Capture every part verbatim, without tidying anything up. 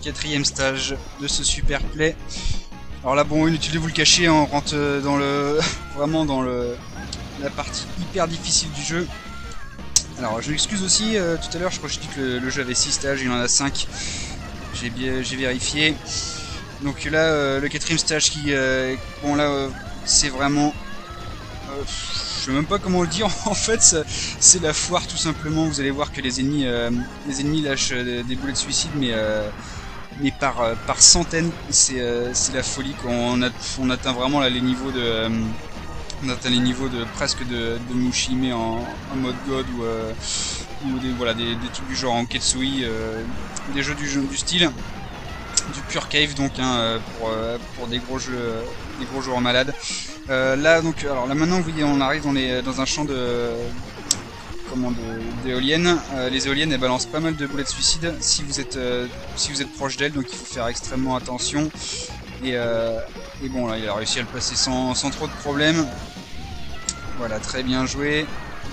quatrième stage de ce super play. Alors là bon, inutile de vous le cacher, on rentre dans le vraiment dans le la partie hyper difficile du jeu. Alors je m'excuse aussi, euh, tout à l'heure je crois que je dis que le, le jeu avait six stages, il en a cinq. J'ai bien j'ai vérifié. Donc là euh, le quatrième stage qui euh, bon là euh, c'est vraiment euh, je sais même pas comment le dire en fait, c'est la foire tout simplement. Vous allez voir que les ennemis euh, les ennemis lâchent des, des boulets de suicide mais euh, mais par euh, par centaines, c'est euh, c'est la folie quoi. On, a, on atteint vraiment là les niveaux de euh, on atteint les niveaux de presque de, de Mushime en, en mode God ou, euh, ou des, voilà, des, des trucs du genre en Ketsui, euh, des jeux du, jeu, du style, du pure cave donc hein, pour, euh, pour des gros jeux, des gros joueurs malades. Euh, là donc alors là maintenant vous voyez on arrive dans, les, dans un champ de comment d'éoliennes. Euh, les éoliennes elles balancent pas mal de boulets de suicide si vous êtes euh, si vous êtes proche d'elles, donc il faut faire extrêmement attention. Et, euh, et bon là il a réussi à le passer sans, sans trop de problèmes. Voilà, très bien joué.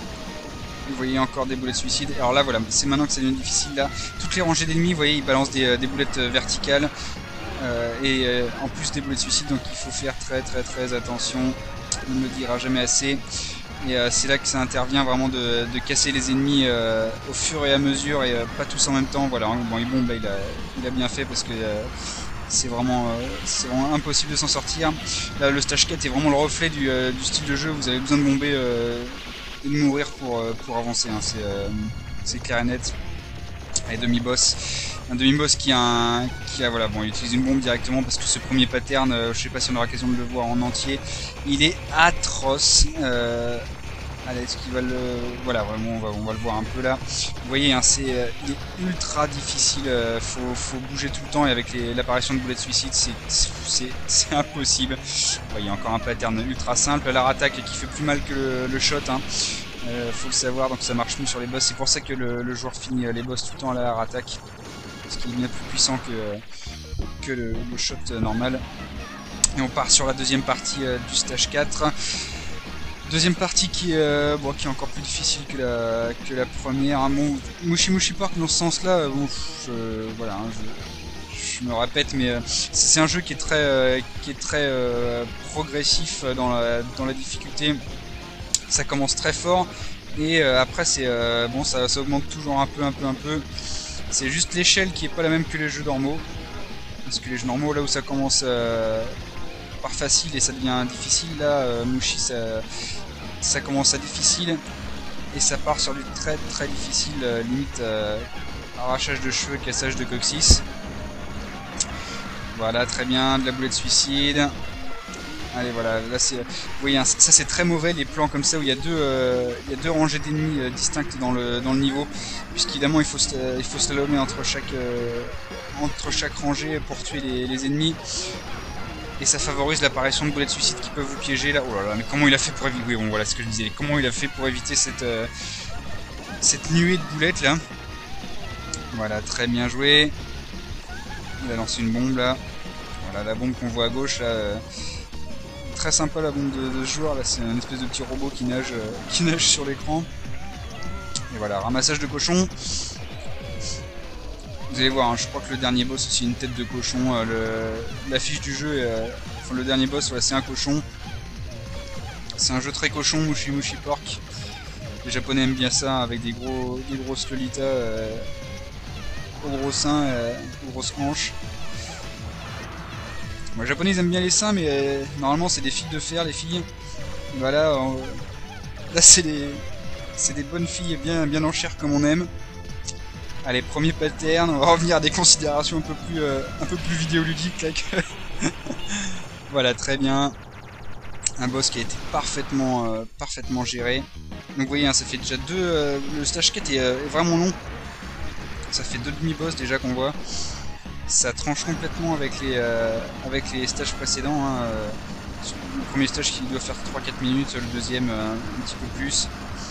Vous voyez encore des boulets de suicide. Alors là voilà, c'est maintenant que ça devient difficile là. Toutes les rangées d'ennemis, vous voyez, ils balancent des, des boulettes verticales. Euh, et euh, en plus des boulets de suicide, donc il faut faire très très très attention. On ne le dira jamais assez. Et euh, c'est là que ça intervient vraiment de, de casser les ennemis euh, au fur et à mesure et euh, pas tous en même temps. Voilà, bon, et bon là il a, il a bien fait parce que euh, c'est vraiment, euh, c'est vraiment impossible de s'en sortir. Là le stage quatre est vraiment le reflet du, euh, du style de jeu. Vous avez besoin de bomber euh, et de mourir pour, euh, pour avancer, hein. C'est euh, clair et net. Et demi-boss. Un demi-boss qui a un, qui a voilà bon il utilise une bombe directement parce que ce premier pattern, euh, je sais pas si on aura l'occasion de le voir en entier, il est atroce. Euh, allez, est-ce qu'il va le voilà vraiment on va on va le voir un peu là. Vous voyez hein, c'est euh, il est ultra difficile, euh, faut faut bouger tout le temps et avec l'apparition de boulets de suicide c'est c'est c'est impossible. Vous voyez encore un pattern ultra simple, la attaque qui fait plus mal que le, le shot hein. Euh, faut le savoir, donc ça marche mieux sur les boss, c'est pour ça que le, le joueur finit les boss tout le temps à la attaque. Parce qu'il est bien plus puissant que, que le, le shot normal. Et on part sur la deuxième partie euh, du stage quatre. Deuxième partie qui, euh, bon, qui est encore plus difficile que la, que la première. Bon, Mushi Mushi Park dans ce sens-là, bon, je, voilà, hein, je, je me répète, mais euh, c'est un jeu qui est très, euh, qui est très euh, progressif dans la, dans la difficulté. Ça commence très fort et euh, après c'est euh, bon, ça, ça augmente toujours un peu, un peu, un peu. C'est juste l'échelle qui est pas la même que les jeux normaux. Parce que les jeux normaux, là où ça commence euh, par facile et ça devient difficile, là, euh, Mushi, ça, ça commence à difficile et ça part sur du très très difficile, euh, limite euh, arrachage de cheveux, cassage de coccyx. Voilà, très bien, de la boulette de suicide. Allez voilà, là c'est, vous voyez, hein, ça c'est très mauvais les plans comme ça où il y a deux, euh, il y a deux rangées d'ennemis euh, distinctes dans le dans le niveau, puisqu'évidemment il faut se, il faut se slalomer entre chaque euh, entre chaque rangée pour tuer les, les ennemis, et ça favorise l'apparition de boulets de suicide qui peuvent vous piéger là. Oh là là, mais comment il a fait pour éviter, oui, bon voilà ce que je disais, comment il a fait pour éviter cette euh, cette nuée de boulettes là. Voilà, très bien joué. Il a lancé une bombe là. Voilà la bombe qu'on voit à gauche là. Euh, Très sympa la bombe de, de ce joueur là, c'est un espèce de petit robot qui nage, euh, qui nage sur l'écran. Et voilà, ramassage de cochon. Vous allez voir, hein, je crois que le dernier boss aussi une tête de cochon. Euh, L'affiche du jeu, euh, enfin le dernier boss, voilà, c'est un cochon. C'est un jeu très cochon, Mushi Mushi Pork. Les Japonais aiment bien ça, avec des gros, des grosses lolitas, euh, aux gros seins, euh, aux grosses hanches. Moi, les Japonais ils aiment bien les seins, mais euh, normalement c'est des filles de fer, les filles. Et voilà, euh, là c'est des, c'est des bonnes filles bien, bien en chair comme on aime. Allez, premier pattern, on va revenir à des considérations un peu plus, euh, un peu plus vidéoludiques là que... Voilà, très bien. Un boss qui a été parfaitement, euh, parfaitement géré. Donc vous voyez, hein, ça fait déjà deux. Euh, le stage quatre est, euh, est vraiment long. Ça fait deux demi-boss déjà qu'on voit. Ça tranche complètement avec les, euh, avec les stages précédents. Hein. Le premier stage qui doit faire trois quatre minutes, le deuxième euh, un petit peu plus.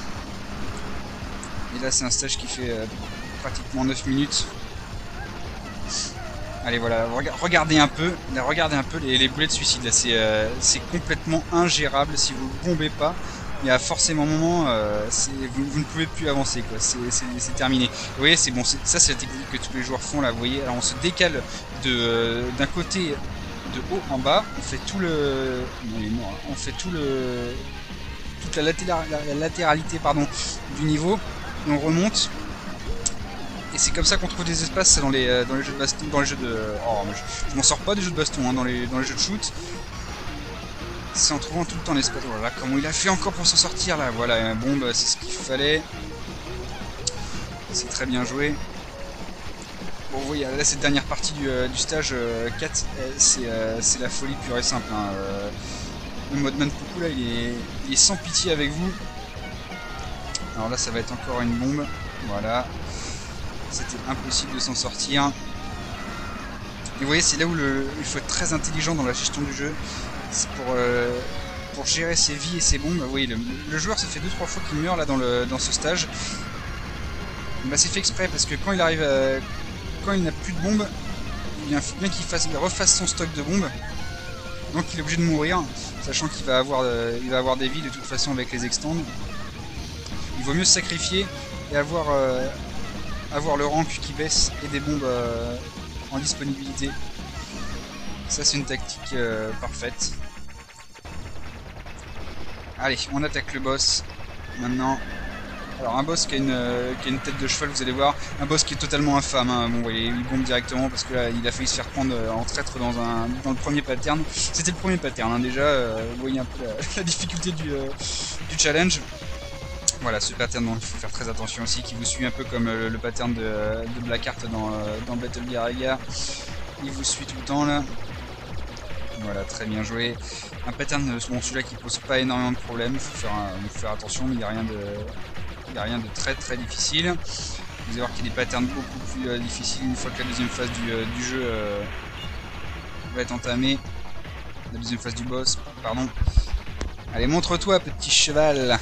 Et là c'est un stage qui fait euh, pratiquement neuf minutes. Allez voilà, regardez un peu, regardez un peu les, les boulets de suicide là, c'est euh, complètement ingérable si vous ne bombez pas. il y a forcément un moment, euh, vous, vous ne pouvez plus avancer, quoi. C'est terminé. Vous voyez, c'est bon, ça c'est la technique que tous les joueurs font là. Vous voyez, alors on se décale de d'un côté de haut en bas, on fait tout le, non, il est mort, on fait tout le, toute la, latéra, la, la latéralité pardon du niveau, et on remonte. Et c'est comme ça qu'on trouve des espaces dans les, dans les jeux de baston, dans les jeux de... Oh, je, je m'en sors pas des jeux de baston, hein, dans, les, dans les jeux de shoot. C'est en trouvant tout le temps l'espace. Voilà, comment il a fait encore pour s'en sortir là. Voilà, bon, bah, c'est ce qu'il fallait. C'est très bien joué. Bon, vous voyez, là, cette dernière partie du, euh, du stage euh, quatre, euh, c'est euh, la folie pure et simple. Hein. Euh, le mode Manpuku, là, il est, il est sans pitié avec vous. Alors là, ça va être encore une bombe. Voilà. C'était impossible de s'en sortir. Et vous voyez, c'est là où le, il faut être très intelligent dans la gestion du jeu. C'est pour, euh, pour gérer ses vies et ses bombes. Vous voyez, le, le joueur, ça fait deux trois fois qu'il meurt là dans, le, dans ce stage. Bah, c'est fait exprès parce que quand il arrive à, quand il n'a plus de bombes, il faut bien qu'il fasse, il refasse son stock de bombes. Donc il est obligé de mourir, sachant qu'il va avoir, euh, il va avoir des vies de toute façon avec les extends. Il vaut mieux se sacrifier et avoir... Euh, avoir le rank qui baisse et des bombes euh, en disponibilité. Ça c'est une tactique euh, parfaite. Allez, on attaque le boss maintenant. Alors un boss qui a une, euh, qui a une tête de cheval, vous allez voir. Un boss qui est totalement infâme, hein. Bon, vous voyez, il bombe directement parce que là il a failli se faire prendre euh, en traître dans, un, dans le premier pattern. C'était le premier pattern, hein, déjà. Euh, vous voyez un peu la, la difficulté du, euh, du challenge. Voilà, ce pattern dont il faut faire très attention aussi, qui vous suit un peu comme le, le pattern de, de Blackheart dans, dans Battle Gear Ega. Il vous suit tout le temps là. Voilà, très bien joué. Un pattern, bon, celui-là qui pose pas énormément de problèmes, il faut faire, faut faire attention, mais il n'y a rien de, il n'y a rien de très très difficile. Vous allez voir qu'il y a des patterns beaucoup plus euh, difficiles une fois que la deuxième phase du, euh, du jeu euh, va être entamée. La deuxième phase du boss, pardon. Allez, montre-toi, petit cheval.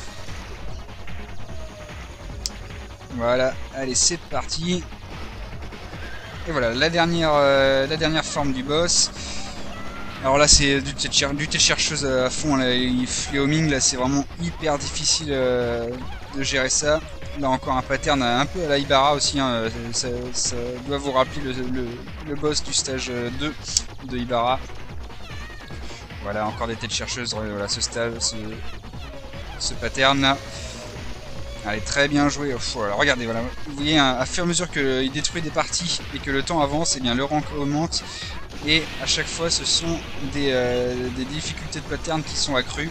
Voilà, allez, c'est parti. Et voilà, la dernière, euh, la dernière forme du boss. Alors là, c'est du tête cher du chercheuse à fond. Là, il les homing, là, c'est vraiment hyper difficile euh, de gérer ça. Là, encore un pattern un peu à la Ibarra aussi. Hein, ça, ça doit vous rappeler le, le, le boss du stage deux de Ibarra. Voilà, encore des têtes chercheuses. Voilà, ce stage, ce, ce pattern là. Allez, très bien joué. Oh, alors, regardez, voilà. Vous voyez, hein, à fur et à mesure qu'il détruit des parties et que le temps avance, et bien le rank augmente. Et à chaque fois, ce sont des, euh, des difficultés de pattern qui sont accrues.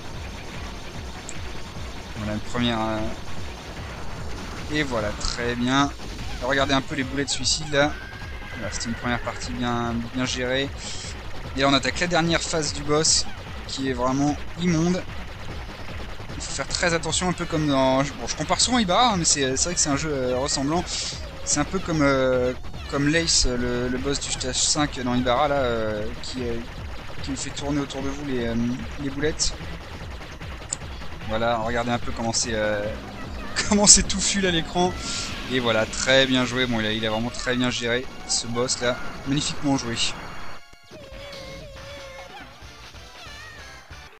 Voilà, une première. Euh... Et voilà, très bien. Alors, regardez un peu les boulets de suicide là. Voilà, c'était une première partie bien, bien gérée. Et là, on attaque la dernière phase du boss qui est vraiment immonde. Il faut faire très attention, un peu comme dans... Bon, je compare souvent Ibarra, hein, mais c'est vrai que c'est un jeu euh, ressemblant. C'est un peu comme, euh, comme l'Ace, le, le boss du stage cinq dans Ibarra, là, euh, qui, euh, qui vous fait tourner autour de vous les, euh, les boulettes. Voilà, regardez un peu comment c'est euh, comment c'est touffu à l'écran. Et voilà, très bien joué. Bon, il a, il a vraiment très bien géré ce boss là. Magnifiquement joué.